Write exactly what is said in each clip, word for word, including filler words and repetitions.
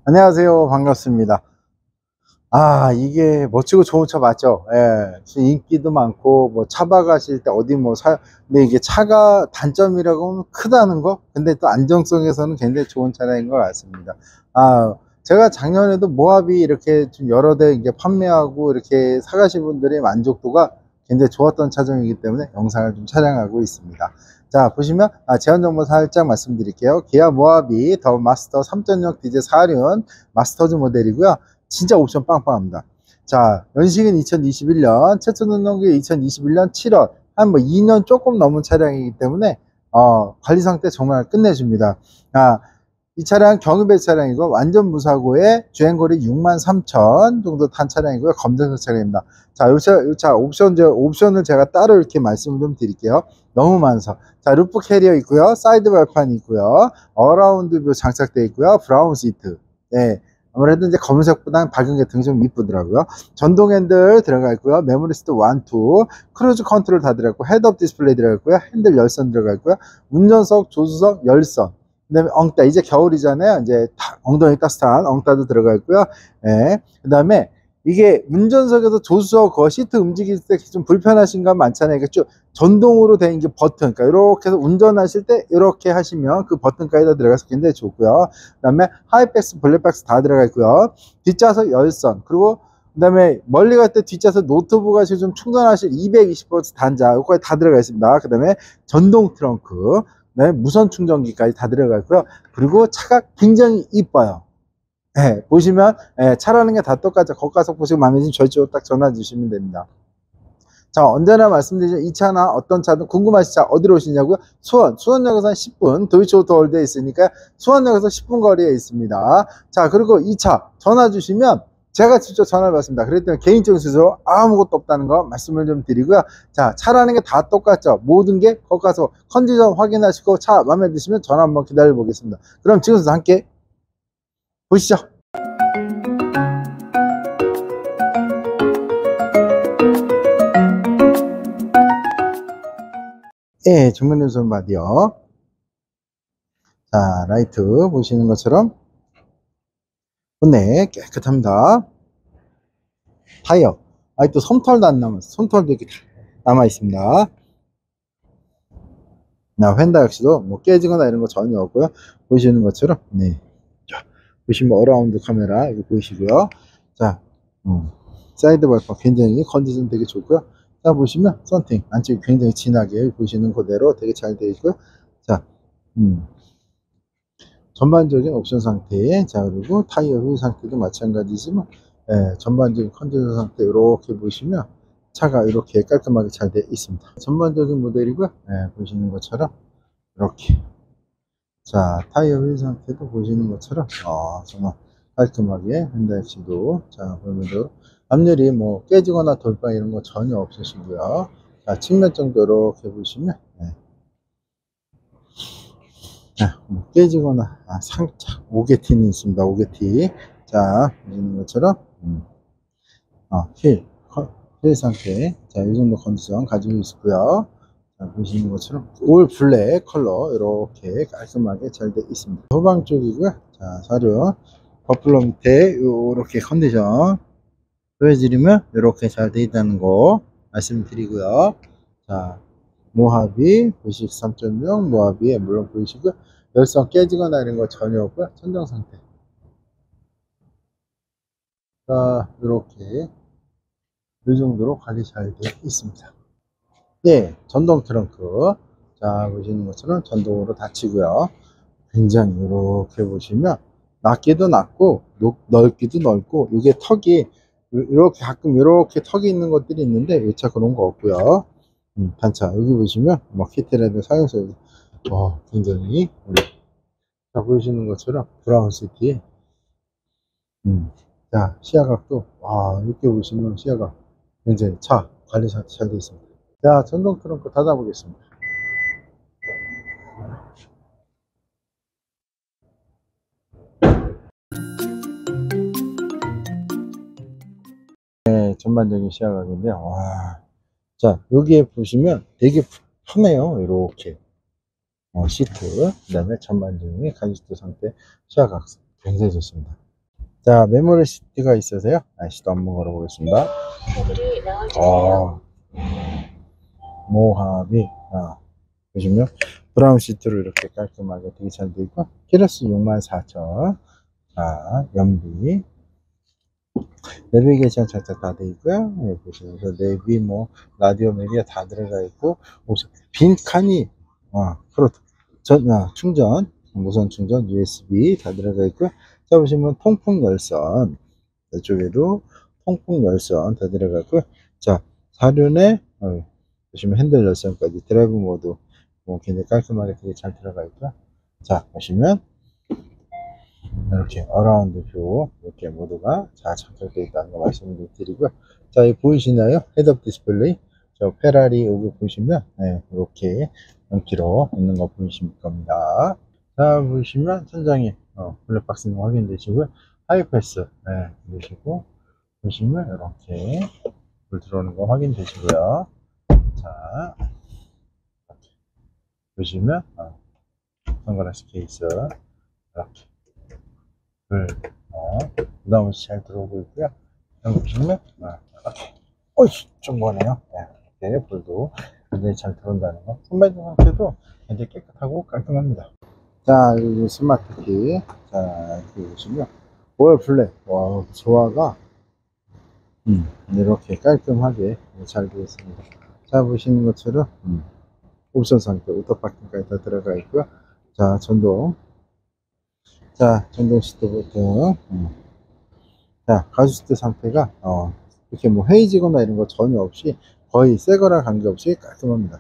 안녕하세요. 반갑습니다. 아, 이게 멋지고 좋은 차 맞죠? 예. 인기도 많고, 뭐, 차 박으실 때 어디 뭐 사, 근데 이게 차가 단점이라고 하면 크다는 거? 근데 또 안정성에서는 굉장히 좋은 차량인 것 같습니다. 아, 제가 작년에도 모하비 이렇게 좀 여러 대 이제 판매하고 이렇게 사가신 분들의 만족도가 굉장히 좋았던 차종이기 때문에 영상을 좀 촬영하고 있습니다. 자, 보시면, 아, 제한 정보 살짝 말씀드릴게요. 기아 모하비 더 마스터 삼 점 영 디젤 사 륜 마스터즈 모델이고요. 진짜 옵션 빵빵합니다. 자, 연식은 이천이십일 년, 최초 등록이 이천이십일 년 칠월, 한 뭐 이 년 조금 넘은 차량이기 때문에 어, 관리 상태 정말 끝내줍니다. 아, 이 차량 경유배 차량이고 완전 무사고에 주행거리 육만 삼천 정도 탄 차량이고요. 검정색 차량입니다. 자, 요 차, 요 차 옵션, 옵션을 제가 따로 이렇게 말씀을 좀 드릴게요. 너무 많아서. 자, 루프 캐리어 있고요. 사이드 발판이 있고요. 어라운드 뷰 장착되어 있고요. 브라운 시트. 네. 아무래도 이제 검은색보다는 밝은 게 등이 좀 이쁘더라고요. 전동 핸들 들어가 있고요. 메모리 스틱 일, 이, 크루즈 컨트롤 다 들어가 있고, 헤드업 디스플레이 들어가 있고요. 핸들 열선 들어가 있고요. 운전석, 조수석, 열선. 그 다음에 엉따, 이제 겨울이잖아요. 이제 엉덩이 따뜻한 엉따도 들어가 있고요. 예. 그 다음에 이게 운전석에서 조수석 그 시트 움직일 때 좀 불편하신 건 많잖아요. 이게 쭉 전동으로 된 게 버튼. 그러니까 이렇게 해서 운전하실 때 이렇게 하시면 그 버튼까지 다 들어가서 굉장히 좋고요. 그 다음에 하이백스, 블랙박스 다 들어가 있고요. 뒷좌석 열선. 그리고 그 다음에 멀리 갈 때 뒷좌석 노트북 하시고 좀 충전하실 이백이십 볼트 단자. 요거까지 다 들어가 있습니다. 그 다음에 전동 트렁크. 네, 무선 충전기까지 다 들어가 있고요. 그리고 차가 굉장히 이뻐요. 네, 보시면 네, 차라는 게 다 똑같죠. 거기 가서 보시고 마음에 드시면 저희 쪽으로 딱 전화 주시면 됩니다. 자, 언제나 말씀드리죠. 이 차나 어떤 차든 궁금하신 차 어디로 오시냐고요? 수원, 수원역에서 한 십 분, 도이치오토월드에 있으니까 수원역에서 십 분 거리에 있습니다. 자, 그리고 이 차 전화 주시면 제가 직접 전화를 받습니다. 그랬더니 개인적인 수수료 아무것도 없다는 거 말씀을 좀 드리고요. 자, 차라는 게 다 똑같죠. 모든 게 거기 가서 컨디션 확인하시고 차 마음에 드시면 전화 한번 기다려 보겠습니다. 그럼 지금부터 함께 보시죠. 예, 정면연선 바디요. 자, 라이트 보시는 것처럼 본네 깨끗합니다. 타이어 아직도 솜털도 안 남았어. 솜털도 이렇게 남아 있습니다. 나 휀다 역시도 뭐 깨지거나 이런 거 전혀 없고요. 보시는 것처럼 네. 자, 보시면 어라운드 카메라 이거 보이시고요. 자, 음, 사이드 발판 굉장히 컨디션 되게 좋고요. 자, 보시면 썬팅 안쪽이 굉장히 진하게 보시는 그대로 되게 잘 되어 있고요. 자, 음, 전반적인 옵션 상태. 자, 그리고 타이어 휠 상태도 마찬가지지만 예, 전반적인 컨디션 상태 이렇게 보시면 차가 이렇게 깔끔하게 잘 되어 있습니다. 전반적인 모델이고요. 예, 보시는 것처럼 이렇게 자, 타이어 휠 상태도 보시는 것처럼 어, 정말 깔끔하게 현대 엑시도 자, 보면도 앞열이 뭐 깨지거나 돌파 이런 거 전혀 없으시고요. 자, 측면 정도 이렇게 보시면 네. 자, 뭐 깨지거나 아, 상착 오게티는 있습니다. 오게티 자, 보시는 것처럼 음. 어, 휠, 휠 상태 자, 이 정도 컨디션 가지고 있고요. 자, 보시는 것처럼 올 블랙 컬러 이렇게 깔끔하게 잘 되어 있습니다. 후방 쪽이고요. 자, 사륜 버플러 밑에 이렇게 컨디션 보여드리면 이렇게 잘 되어 있다는 거 말씀드리고요. 자, 모하비 브이식스 삼 점 영 모하비에 물론 보이시고요. 열선 깨지거나 이런 거 전혀 없고요. 천정 상태. 자, 이렇게 이 정도로 관리 잘 되어 있습니다. 네, 전동 트렁크. 자, 보시는 것처럼 전동으로 닫히고요. 굉장히 이렇게 보시면 낮기도 낮고 넓기도 넓고 이게 턱이 이렇게 가끔 이렇게 턱이 있는 것들이 있는데 이 차 그런 거 없고요. 음, 단차 여기 보시면 뭐 키트라든 사용서 어, 굉장히 자, 보시는 것처럼 브라운 시티 음, 자, 시야각도 와 이렇게 보시면 시야각 굉장히 차 관리 잘 되어 있습니다. 자, 전동 트렁크 닫아 보겠습니다. 네, 전반적인 시야각인데요. 와, 자, 여기에 보시면 되게 편해요. 이렇게 어, 시트, 그 다음에 전반적인 가죽 상태 시야각 굉장히 좋습니다. 자, 메모리 시트가 있어서요. 날씨도 한번 걸어보겠습니다. 어, 모하비. 아, 보시면 브라운 시트로 이렇게 깔끔하게 되게 잘 되어 있고, 키로수 육만 사천. 자, 연비. 내비게이션 장착 다 되어 있고요. 여기 보시면서 내비, 뭐 라디오 메디어 다 들어가 있고, 빈 칸이 아, 프로 전 아, 충전, 무선 충전, 유에스비 다 들어가 있고요. 자, 보시면 통풍 열선, 이쪽에도 통풍 열선 다 들어가 있고요. 자, 사륜에 어, 보시면 핸들 열선까지 드라이브 모드 뭐 굉장히 깔끔하게 되게 잘 들어가 있고요. 자, 보시면 이렇게 어라운드 뷰 이렇게 모두가 잘 장착되어 있다는 거 말씀을 드리고요. 자, 여기 보이시나요? 헤드업 디스플레이. 저 페라리 여기 보시면 네, 이렇게 연키로 있는 거 보이실 겁니다. 자, 보시면 천장에 어, 블랙박스는 확인되시고요. 하이패스 네, 보시고 보시면 이렇게 불 들어오는 거 확인되시고요. 자, 이렇게 보시면 어, 선글라스 케이스 이렇게 불 어, 부담 없이 잘 들어오고 있고요. 여기 보시면 어, 이렇게 어이 좀 거네요. 네, 이렇게 불도 굉장히 잘 들어온다는 거. 선반전 상태도 굉장히 깨끗하고 깔끔합니다. 자, 여기 스마트키. 자, 여기 보시면 오일 블랙. 와, 조화가 음, 이렇게 깔끔하게 잘 되어 있습니다. 자, 보시는 것처럼 음, 옵션 상태 오토파킹까지 다 들어가 있고요. 자, 전동. 자, 전동 시트 버튼. 음. 자, 가죽 시트 상태가 어, 이렇게 뭐 헤이지거나 이런 거 전혀 없이 거의 새 거랑 관계없이 깔끔합니다.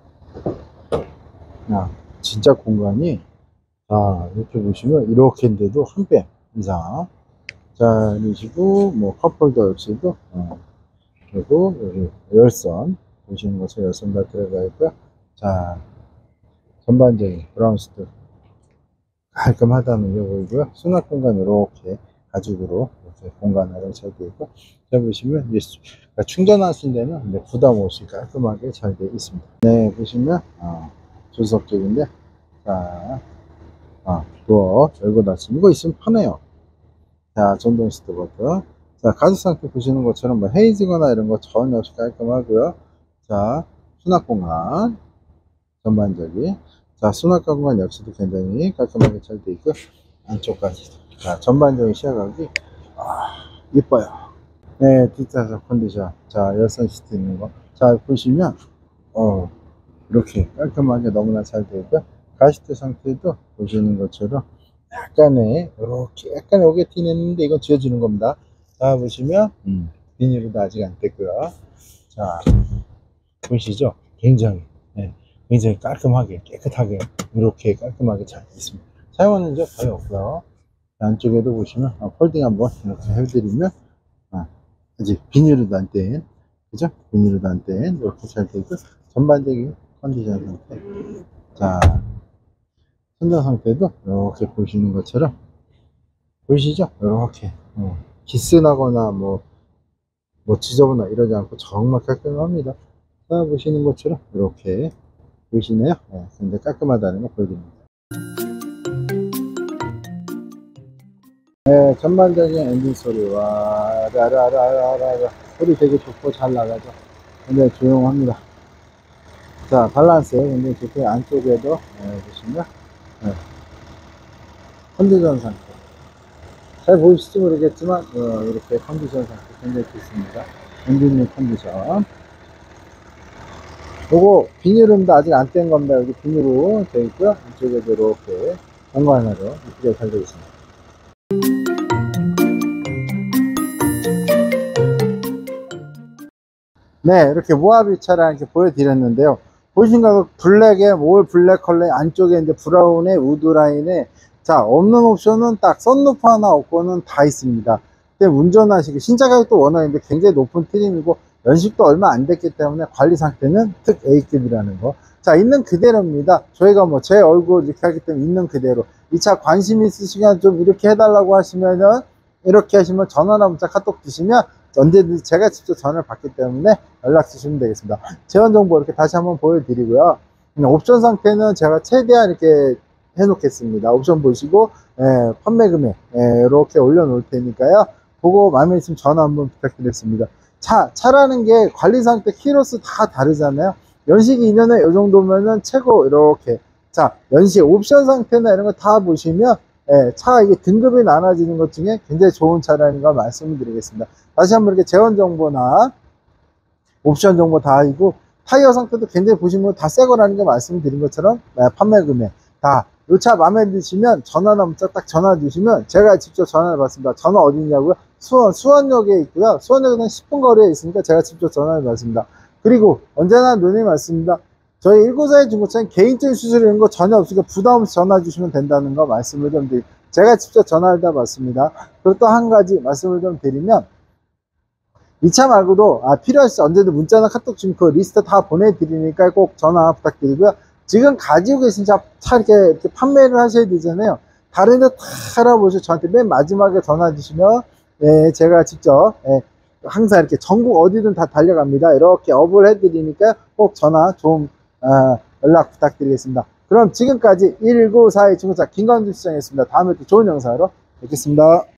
야, 진짜 공간이 자, 이렇게 보시면 이렇게인데도 한 뼘 이상. 자, 이러시고 뭐 컵홀더 역시도 어, 그리고 여기 열선 보시는 것처럼 열선 다 들어가 있고요. 자, 전반적인 브라운 시트 깔끔하다는 게 보이고요. 수납 공간 이렇게 가죽으로 이렇게 공간으로 잘 되어 있고, 자, 보시면 이제 충전하신 데는 네, 부담 없이 깔끔하게 잘 되어 있습니다. 네, 보시면 어, 조수석 쪽인데, 자, 아, 도어 열고 닫히는 거 있으면 편해요. 자, 전동 시트 버튼. 자, 가죽 상태 보시는 것처럼 뭐 헤이지거나 이런 거 전혀 없이 깔끔하고요. 자, 수납 공간 전반적인. 자, 수납 공간 역시도 굉장히 깔끔하게 잘 되어 있고, 안쪽까지. 자, 전반적인 시야각이 아, 이뻐요. 네, 뒷좌석 컨디션. 자, 열선 시트 있는 거. 자, 보시면 어, 이렇게 깔끔하게 너무나 잘 되어 있고요. 가시트 상태도 보시는 것처럼 약간의 이렇게 약간의 오게팅 했는데 이건 지워지는 겁니다. 자, 보시면 음, 비닐로도 아직 안 뗐고요. 자, 보시죠. 굉장히 네, 굉장히 깔끔하게 깨끗하게 이렇게 깔끔하게 잘 있습니다. 사용하는 적 거의 없고요. 안쪽에도 보시면 어, 폴딩 한번 이렇게 해드리면 아, 아직 비닐로도 안 뗀, 그죠? 비닐로도 안 뗀 이렇게 잘 되고, 전반적인 컨디션 상태. 자, 천장 상태도 이렇게 보시는 것처럼 보이시죠? 이렇게 어, 기스나거나 뭐, 뭐 지저분하 이러지 않고 정말 깔끔합니다. 자, 보시는 것처럼 이렇게 보이시네요. 네, 굉장히 깔끔하다는 거 보여드립니다. 네, 전반적인 엔진 소리와 라라라라라 소리 되게 좋고 잘 나가죠. 굉장히 조용합니다. 자, 밸런스 굉장히 좋고, 안쪽에도 네, 보시면 네, 컨디션 상태 잘 보이실지 모르겠지만 어, 이렇게 컨디션 상태 굉장히 좋습니다. 엔진용 컨디션. 요거 비닐음도 아직 안 뗀 겁니다. 여기 비닐로 되어 있고요. 이쪽에도 이렇게 공간으로 이쁘게 잘 되어 있습니다. 네, 이렇게 모하비 차량 이렇게 보여드렸는데요. 보신 거 블랙에 올 블랙 컬러 안쪽에 이제 브라운의 우드 라인에, 자, 없는 옵션은 딱 썬루프 하나 없고는 다 있습니다. 근데 운전하시기 신차 가격도 워낙 인데 굉장히 높은 트림이고 연식도 얼마 안 됐기 때문에 관리 상태는 특 A급이라는 거. 자, 있는 그대로입니다. 저희가 뭐 제 얼굴 이렇게 하기 때문에 있는 그대로. 이 차 관심 있으시면 좀 이렇게 해달라고 하시면은 이렇게 하시면 전화나 문자 카톡 주시면 언제든지 제가 직접 전화를 받기 때문에 연락 주시면 되겠습니다. 재원 정보 이렇게 다시 한번 보여드리고요. 옵션 상태는 제가 최대한 이렇게 놓겠습니다. 옵션 보시고 예, 판매 금액 예, 이렇게 올려놓을 테니까요. 보고 마음에 있으면 전화 한번 부탁드리겠습니다. 차, 차라는 게 관리 상태, 키로수 다 다르잖아요. 연식이 이 년에 이 정도면은 최고 이렇게. 자, 연식, 옵션 상태나 이런 거 다 보시면 예, 차가 이게 등급이 나눠지는 것 중에 굉장히 좋은 차라는 걸 말씀을 드리겠습니다. 다시 한번 이렇게 재원 정보나 옵션 정보 다 알고 타이어 상태도 굉장히 보시면 다 새 거라는 거 말씀드린 것처럼 예, 판매 금액 다. 이 차 마음에 드시면 전화나 문자 딱 전화 주시면 제가 직접 전화를 받습니다. 전화 어디 있냐고요? 수원, 수원역에 있고요. 수원역에는 십 분 거리에 있으니까 제가 직접 전화를 받습니다. 그리고 언제나 누님 말씀입니다. 저희 일구사의 중고차는 개인적인 수수료 이런 거 전혀 없으니까 부담 없이 전화 주시면 된다는 거 말씀을 좀 드립니다. 제가 직접 전화를 다 받습니다. 그리고 또 한 가지 말씀을 좀 드리면 이 차 말고도 아, 필요하시죠? 언제든 문자나 카톡 주면 그 리스트 다 보내드리니까 꼭 전화 부탁드리고요. 지금 가지고 계신 차, 차 이렇게, 이렇게 판매를 하셔야 되잖아요. 다른 데 다 알아보시고 저한테 맨 마지막에 전화 주시면 예, 제가 직접 예, 항상 이렇게 전국 어디든 다 달려갑니다. 이렇게 업을 해드리니까 꼭 전화 좀 어, 연락 부탁드리겠습니다. 그럼 지금까지 일구사이 중고차 김광준 시장이었습니다. 다음에 또 좋은 영상으로 뵙겠습니다.